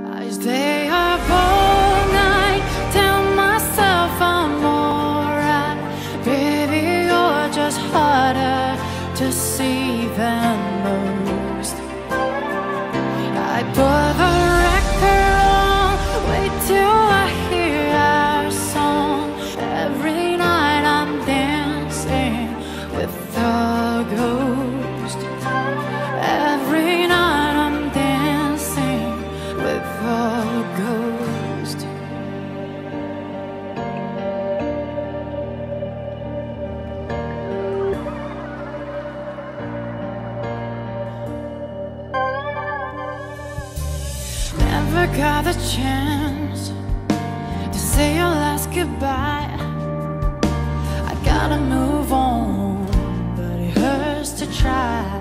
I stay up all night, tell myself I'm alright. Baby, you're just harder to see than most. I put the record on, wait till I hear our song. Every night I'm dancing with the ghost. Every night I'm dancing with the ghost. Never got the chance to say your last goodbye. I gotta move on, but it hurts to try.